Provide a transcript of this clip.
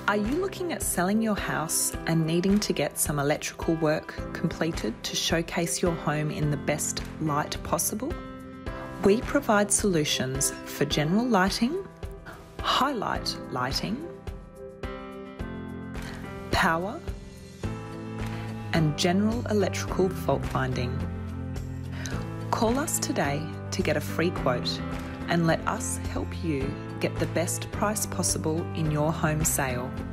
Are you looking at selling your house and needing to get some electrical work completed to showcase your home in the best light possible? We provide solutions for general lighting, highlight lighting, power, and general electrical fault finding. Call us today to get a free quote and let us help you get the best price possible in your home sale.